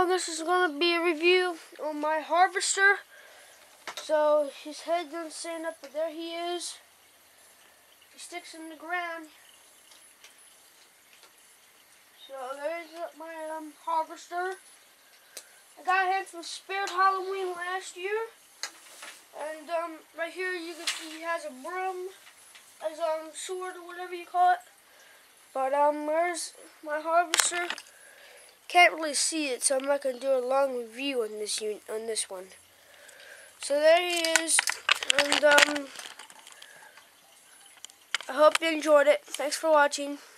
this is going to be a review on my harvester. So his head doesn't stand up, but there he is. He sticks in the ground. So there's my harvester. I got him from Spirit Halloween last year. And right here you can see he has a broom, as sword or whatever you call it. But there's my harvester. Can't really see it, so I'm not gonna do a long review on this one. So there he is, and I hope you enjoyed it. Thanks for watching.